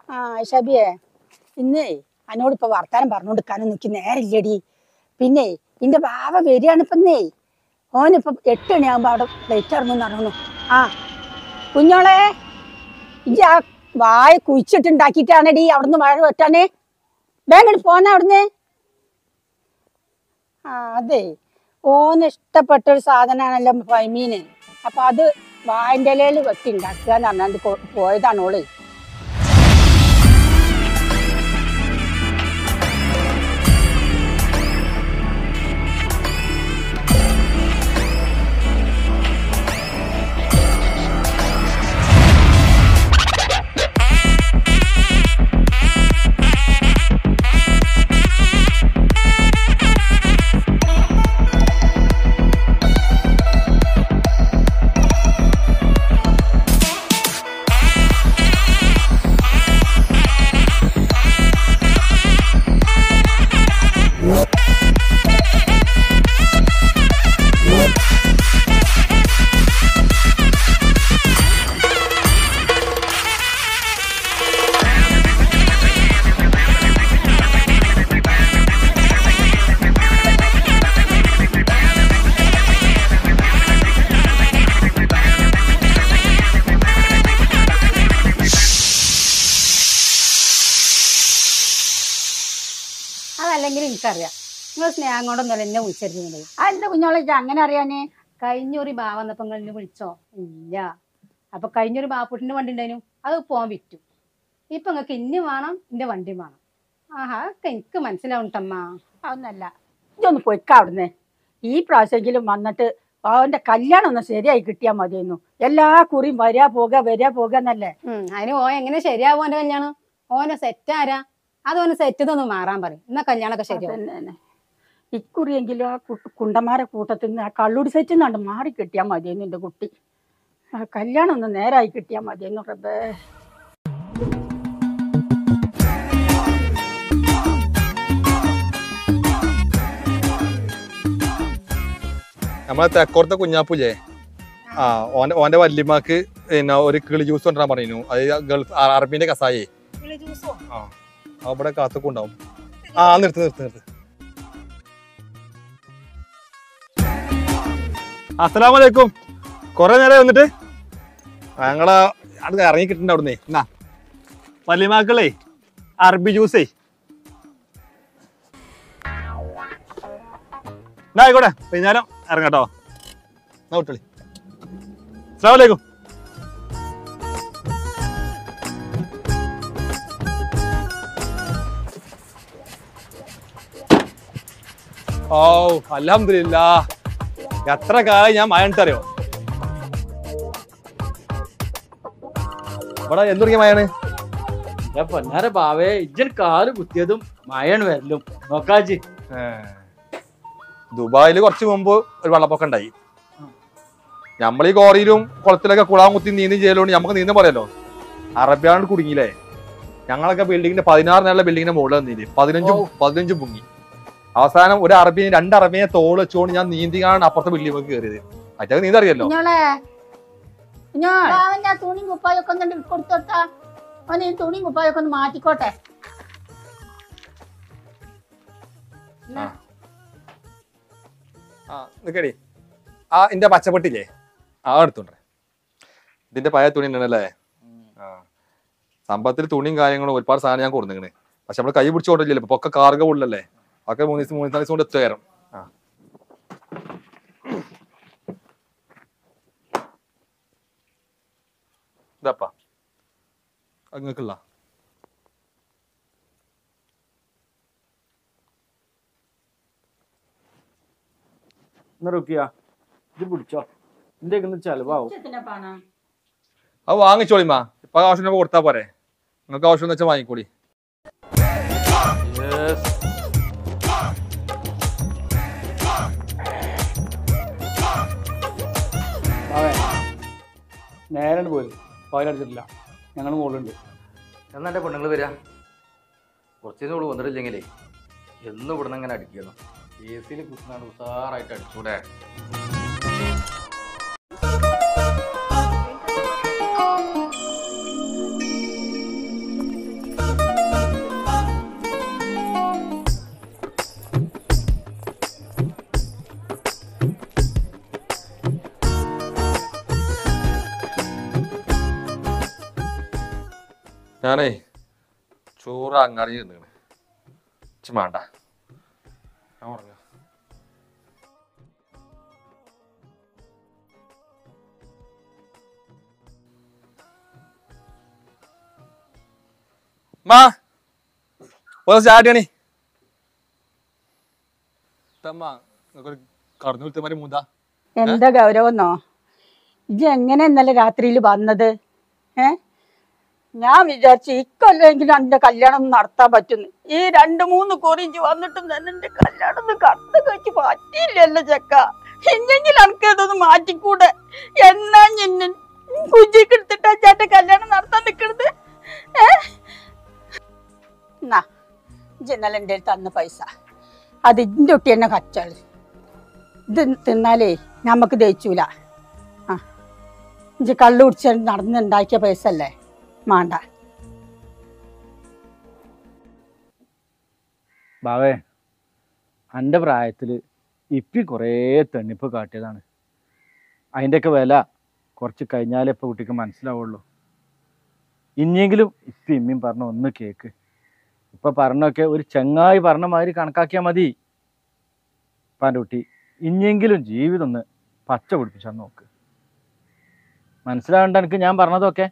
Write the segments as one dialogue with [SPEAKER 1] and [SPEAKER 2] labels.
[SPEAKER 1] ആ ഷബിയെ ഇന്നേ എന്നോടിപ്പോ വർത്താനം പറഞ്ഞുകൊടുക്കാനും നിൽക്കി നേരില്ലടി. പിന്നെ നിന്റെ ബാവ വരികയാണിപ്പന്നേ. ഓനിപ്പോ 8 മണിയാകുമ്പോ അവിടെ പ്ലേറ്റ് ഇറങ്ങുമെന്ന് പറഞ്ഞു. ആ കുഞ്ഞോളെ ഇജ്ജ് ആ വായ കുഴിച്ചിട്ടുണ്ടാക്കിയിട്ടാണെടി അവിടുന്ന് വാഴ വെട്ടാനേ. വേഗം പോന്ന അവിടുന്ന്. ആ അതെ, ഓന് ഇഷ്ടപ്പെട്ടൊരു സാധനമാണല്ലോ ഫൈമീന്. അപ്പൊ അത് വായന്റെ ഇലയിൽ വെട്ടി ഉണ്ടാക്കുക എന്ന് പറഞ്ഞാണ്ട് പോയതാണ് ഓള്. അതല്ലെങ്കിൽ എനിക്കറിയാം നിങ്ങൾ സ്നേഹം കൊണ്ടൊന്നല്ല എന്നെ വിളിച്ചിരുന്നത്. അതെന്താ കുഞ്ഞോളെ അങ്ങനെ അറിയാനേ? കഴിഞ്ഞൊരു ബാ വന്നപ്പോ നിങ്ങൾ എന്നെ വിളിച്ചോ? ഇല്ല. അപ്പൊ കഴിഞ്ഞൊരു ബാപ്പുട്ടിന്റെ വണ്ടി ഉണ്ടായിരുന്നു, അത് പോകാൻ വിറ്റു. ഇപ്പൊ നിങ്ങൾക്ക് ഇനി വേണം, എന്റെ വണ്ടി വേണം. ആഹാ, ഒക്കെ എനിക്ക് മനസ്സിലാവണ്ടമ്മ. അതൊന്നല്ല, ഇതൊന്ന് പൊയ്ക്ക അവിടുന്ന്. ഈ പ്രാവശ്യമെങ്കിലും വന്നിട്ട് അവന്റെ കല്യാണം ഒന്ന് ശരിയായി കിട്ടിയാൽ മതിയെന്നു. എല്ലാ കുറിയും വരാ പോകുക എന്നല്ലേ. അതിന് എങ്ങനെ ശരിയാവും ഓന്റെ കല്യാണം? ഓനെ സെറ്റാരാ? അതോന് സെറ്റതൊന്നും മാറാൻ പറയും. എന്നാ കല്യാണമൊക്കെ ശരിയാവും. ഇക്കുറിയെങ്കിലും ആ കുണ്ടന്മാരെ കൂട്ടത്തിൽ നിന്ന് ആ കള്ളുടി സെറ്റിൽ നിന്നാണ്ട് മാറി കിട്ടിയാൽ മതിയെന്നു എൻ്റെ കുട്ടി. ആ കല്യാണം ഒന്ന് നേരായി കിട്ടിയാൽ മതിയെന്നു റബ്ബേ.
[SPEAKER 2] നമ്മളെ തെക്കോർത്തെ കുഞ്ഞാപ്പൂല്ലേ, ഓന്റെ വല്യമ്മക്ക് പിന്നെ ഒരു കിളി ജ്യൂസ് കൊണ്ടുവരാൻ പറഞ്ഞു. അത് ഗൾഫ് അറബിന്റെ കസായേ. അവിടെ കാത്തൊക്കെ ഉണ്ടാവും. നിർത്ത്. അസ്സലാമലൈക്കും. കൊറേ നേരം വന്നിട്ട് ഞങ്ങളെ അത് ഇറങ്ങി കിട്ടണ്ട അവിടുന്ന്. എന്നാ വല്യമാക്കളേ അറബി ജ്യൂസേ. എന്നാ ആയിക്കോട്ടെ, വൈകുന്നേരം ഇറങ്ങട്ടോ. എന്നാ വിട്ടോളി. അസ്സലാമലൈക്കും. ഓ അൽഹംദുലില്ലാ, എത്ര കാലം ഞാൻ മഴ അറിയോ. ഇവിടെ എന്തുടങ്ങിയ മഴയാണ്?
[SPEAKER 3] പൊന്നാരെ ബാവേ, ഇജ്ജൻ കാല് കുത്തിയതും മഴയാണ് വരലും നോക്കാജി.
[SPEAKER 2] ദുബായില് കുറച്ച് മുമ്പ് ഒരു വെള്ളപ്പൊക്കം ഉണ്ടായി. നമ്മളീ കോറിയിലും കുളത്തിലൊക്കെ കുളാൻ കുത്തി നീന്തി ചെയ്യലോണ്ട് നമുക്ക് നീന്താൻ പറയാലോ. അറബിയാണ് കുടുങ്ങിയില്ലേ. ഞങ്ങളൊക്കെ ബിൽഡിങ്ങിന്റെ 16 നില ബിൽഡിങ്ങിന്റെ മുകളിൽ നീന്തി 15 പൊങ്ങി. അവസാനം ഒരു അറബിയെ 2 അറബിയെ തോള് വെച്ചുകൊണ്ട് ഞാൻ നീന്തിയാണ് അപ്പുറത്തെ ബിൽഡിംഗ് കയറിയത്. മറ്റേ നീന്ത അറിയല്ലോ.
[SPEAKER 1] തുണിയും കുപ്പായൊക്കെ ഒന്ന് കൊടുത്തോട്ടാ. അവന് തുണിയും കുപ്പായൊക്കെ ഒന്ന് മാറ്റിക്കോട്ടെ.
[SPEAKER 2] നിക്കടി, എന്റെ പച്ചപ്പെട്ടില്ലേ എടുത്തോണ്ടേ. ഇതിന്റെ പഴയ തുണി ഉണ്ടല്ലേ. സമ്പത്തിൽ തുണിയും കാര്യങ്ങളും ഒരുപാട് സാധനം ഞാൻ കൊടുത്തിങ്ങനെ. പക്ഷെ നമ്മള് കൈ പിടിച്ചോണ്ടില്ലല്ലോ, ഇപ്പൊ ഒക്കെ കാർഗോ ഉള്ളല്ലേ. ഒക്കെ 3 ദിവസം കൊണ്ട് എത്തുകയറും. ഇതപ്പാ അങ്ങക്കുള്ള
[SPEAKER 3] ഇത് പിടിച്ചോ. എന്റെ ചെലവാവും.
[SPEAKER 2] അത് വാങ്ങിച്ചോളിമാ. ഇപ്പൊ ആവശ്യം കൊടുത്താ പോരെ. നിങ്ങൾക്ക് ആവശ്യം വെച്ചാൽ വാങ്ങിക്കോളി.
[SPEAKER 3] നേരെ പോയി ടോയ്ലടിച്ചിട്ടില്ല. ഞങ്ങൾ മുകളിലുണ്ട്.
[SPEAKER 4] എന്നാ എൻ്റെ പെണ്ണുങ്ങൾ വരിക. കുറച്ച് ദിവസം ഇവിടെ വന്നിട്ടില്ലെങ്കിലേ എന്നും ഇവിടുന്ന് അങ്ങനെ അടിക്കുന്നു. AC കുത്തുന്നാണ് ഉഷാറായിട്ട് അടിച്ചൂടെ.
[SPEAKER 2] ഞാനേ ചോറ് അങ്ങാടി ചെന്നിക്കണ് വേണ്ട ഞാൻ ഉറങ്ങ മാ ചാടിയാണി കടന്നു വിളിച്ചമാരി മൂന്താ
[SPEAKER 5] എന്താ ഗൗരവന്നോ ഇജ്ജ് എങ്ങനെ ഇന്നലെ രാത്രിയിൽ വന്നത്? ഞാൻ വിചാരിച്ചു ഇക്കൊല്ലെങ്കിലും എന്റെ കല്യാണം നടത്താൻ പറ്റുന്നു. ഈ 2-3 കുറിഞ്ച് വന്നിട്ടും തന്നെ എന്റെ കല്യാണം ഒന്ന് കടന്നു കഴിച്ച് പറ്റിയില്ലല്ലോ ചെക്ക. ഇന്നെങ്കിലും എനിക്ക് ഇതൊന്ന് മാറ്റിക്കൂടെ? എന്നാ ഞാൻ കുഞ്ചിക്ക് എടുത്തിട്ടാ ചേട്ടൻ കല്യാണം നടത്താൻ നിക്കണത്? എന്നാ ഇന്നലെ എൻ്റെ തന്ന പൈസ അത് ഇന്റെ കുട്ടി എന്നെ കച്ചാള്. ഇത് തിന്നാലേ നമുക്ക് ദഹിച്ചൂല. ഇഞ്ചി കള്ളു കുടിച്ച് നടന്നുണ്ടാക്കിയ പൈസ അല്ലേ, വേണ്ട.
[SPEAKER 3] ബാവേ എൻ്റെ പ്രായത്തില് ഇപ്പി കുറേ തെണ്ണിപ്പ് കാട്ടിയതാണ്. അതിൻ്റെയൊക്കെ വില കുറച്ച് കഴിഞ്ഞാലേ ഇപ്പൊ കുട്ടിക്ക് മനസ്സിലാവുള്ളൂ. ഇനിയെങ്കിലും ഇപ്പി ഇമ്മയും പറഞ്ഞ ഒന്ന് കേക്ക്. ഇപ്പൊ പറഞ്ഞൊക്കെ ഒരു ചെങ്ങായി പറഞ്ഞ മാതിരി കണക്കാക്കിയാൽ മതി. പാൻ്റെ കുട്ടി ഇനിയെങ്കിലും ജീവിതം ഒന്ന് പച്ച പിടിപ്പിച്ചാൽ നോക്ക്. മനസ്സിലാവണ്ട എനിക്ക് ഞാൻ പറഞ്ഞതൊക്കെ?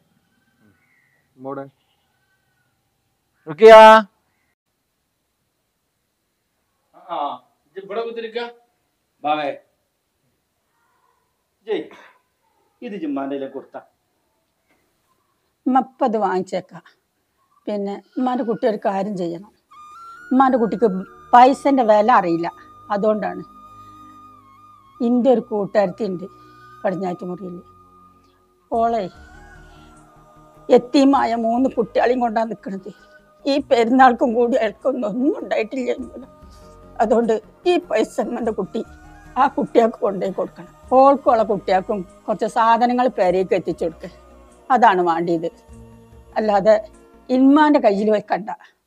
[SPEAKER 3] ഇത് ജിമ്മാൻ്റെ കൊടുത്ത
[SPEAKER 5] ഉമ്മപ്പത് വാങ്ങിച്ചേക്കാം. പിന്നെ ഉമ്മാൻ്റെ കുട്ടി ഒരു കാര്യം ചെയ്യണം. ഉമ്മാൻ്റെ കുട്ടിക്ക് പൈസൻ്റെ വില അറിയില്ല. അതുകൊണ്ടാണ് എൻ്റെ ഒരു കൂട്ടുകാരത്തി ഉണ്ട് പടിഞ്ഞാറ്റുമുറിയിൽ. ഓളെ എത്തിയുമായ 3 കുട്ടികളെയും കൊണ്ടാണ് നിൽക്കുന്നത്. ഈ പെരുന്നാൾക്കും കൂടി അയാൾക്കൊന്നും ഉണ്ടായിട്ടില്ല. അതുകൊണ്ട് ഈ പൈസ എൻ്റെ കുട്ടി ആ കുട്ടികൾക്ക് കൊണ്ടുപോയി കൊടുക്കണം. ഓൾക്കുള്ള കുട്ടികൾക്കും കുറച്ച് സാധനങ്ങൾ പേരേക്ക് എത്തിച്ചു കൊടുക്കുക. അതാണ് വേണ്ടിയത്. അല്ലാതെ ഇമ്മാൻ്റെ കയ്യിൽ വെക്കണ്ട.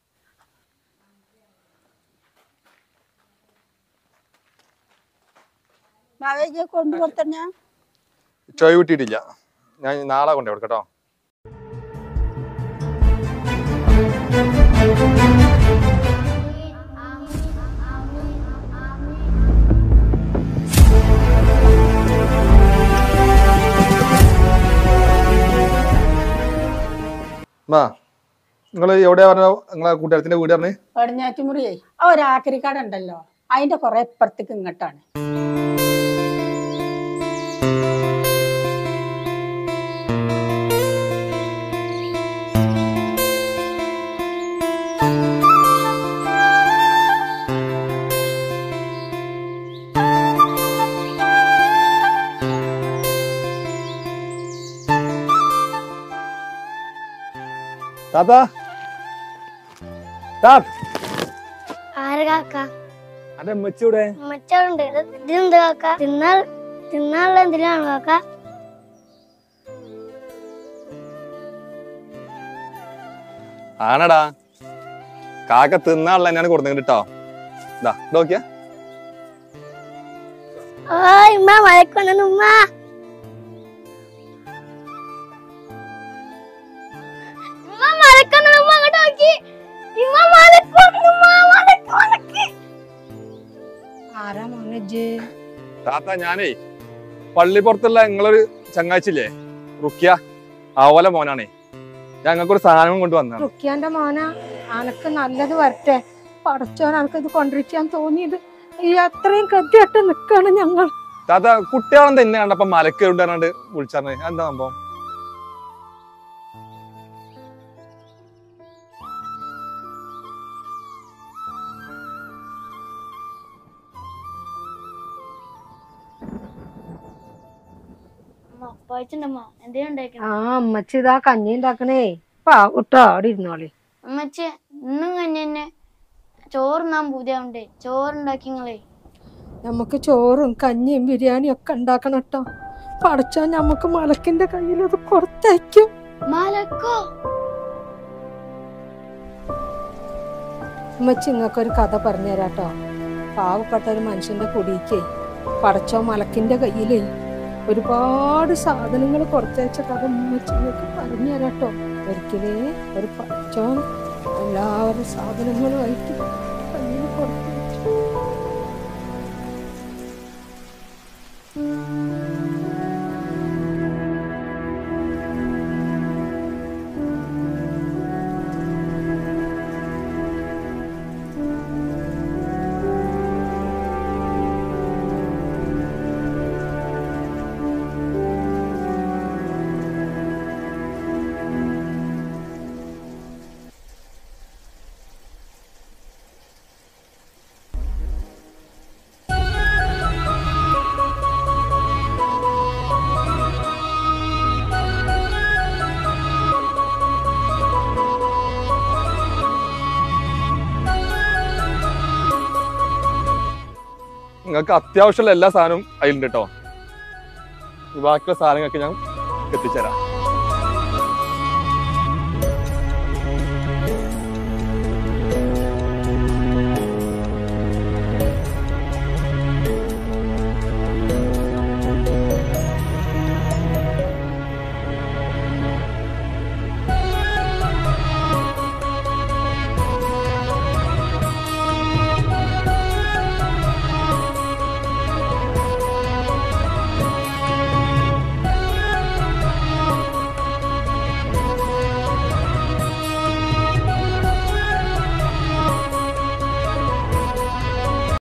[SPEAKER 5] കൊണ്ടു കൊടുത്ത ഞാൻ
[SPEAKER 2] ചോയ് വിട്ടിട്ടില്ല. ഞാൻ നാളെ കൊണ്ടേ കൊടുക്കട്ടോ. നിങ്ങള് എവിടെയാ പറഞ്ഞ നിങ്ങളെ കൂട്ടുകാരത്തിന്റെ വീട് പറഞ്ഞ്?
[SPEAKER 5] പടിഞ്ഞാറ്റുമുറിയേ ആ ഒരു ആക്രിക്കാട് ഉണ്ടല്ലോ, അതിന്റെ കുറെ ഇപ്പുറത്തേക്ക് ഇങ്ങോട്ടാണ്.
[SPEAKER 2] താത്താ അതെ ഉമ്മച്ചിയുടെ
[SPEAKER 6] ഇതെന്ത് കാക്ക? തിന്നാനുള്ള എന്തിനാണ് കാക്ക?
[SPEAKER 2] ആണടാ, കാക്ക തിന്നാനുള്ള തന്നെയാണ് കൊടുത്തു കേട്ടോ. ഇതാ നോക്കിയാ
[SPEAKER 6] മഴക്കൊണ്ടുമ്മ
[SPEAKER 2] താത്ത ഞാനേ പള്ളിപ്പുറത്തുള്ള നിങ്ങളൊരു ചങ്ങാച്ചില്ലേ റുക്കിയ, അവലെ മോനാണേ. ഞങ്ങൾക്കൊരു സാധനം കൊണ്ടുവന്ന
[SPEAKER 1] റുക്കിയാന്റെ മോന, അനക്ക് നല്ലത് വരട്ടെ. പടച്ചോൻ അനക്കത് കൊണ്ടിരിക്കാൻ തോന്നിയത് ഈ അത്രയും ഗതിയായിട്ട് നിക്കാണ് ഞങ്ങൾ.
[SPEAKER 2] താത്ത കുട്ടികളെന്താ എന്നെ കണ്ടപ്പോ മലക്ക് ഉണ്ടാണ്ട് വിളിച്ചറിഞ്ഞേ, എന്താ സംഭവം?
[SPEAKER 1] ആ അമ്മച്ചി ഇതാ കഞ്ഞി ഉണ്ടാക്കണേ. പാവട്ടോ അവിടെ ഇരുന്നോളി.
[SPEAKER 6] അമ്മച്ചി ഇന്നും കഞ്ഞി തന്നെ. ചോറുന്നാൻ പൂതിയാവണ്ടേ? ചോറുണ്ടാക്കിങ്ങളെ.
[SPEAKER 1] നമുക്ക് ചോറും കഞ്ഞിയും ബിരിയാണിയും ഒക്കെ ഉണ്ടാക്കണം കേട്ടോ. പടച്ചോ നമുക്ക് മലക്കിന്റെ കയ്യിൽ അത് കൊടുത്തയക്കും.
[SPEAKER 6] മലക്കോ?
[SPEAKER 1] അമ്മച്ചി ഇങ്ങക്കൊരു കഥ പറഞ്ഞു തരാട്ടോ. പാവപ്പെട്ട ഒരു മനുഷ്യന്റെ കുടിക്കേ പടച്ചോ മലക്കിന്റെ കയ്യിലേ ഒരുപാട് സാധനങ്ങൾ കൊടുത്തയച്ച കഥ ഉമ്മച്ചി നിങ്ങൾക്ക് പറഞ്ഞു തരാട്ടോ.
[SPEAKER 5] ഒരിക്കലേ ഒരു പച്ചോൻ എല്ലാവരും സാധനങ്ങളുമായിട്ട് കയ്യിൽ കൊടുത്തു വെച്ചു.
[SPEAKER 2] നിങ്ങൾക്ക് അത്യാവശ്യമുള്ള എല്ലാ സാധനവും അതിലുണ്ട് കേട്ടോ. ബാക്കിയുള്ള സാധനങ്ങൾക്ക് ഞാൻ എത്തിച്ചേരാം.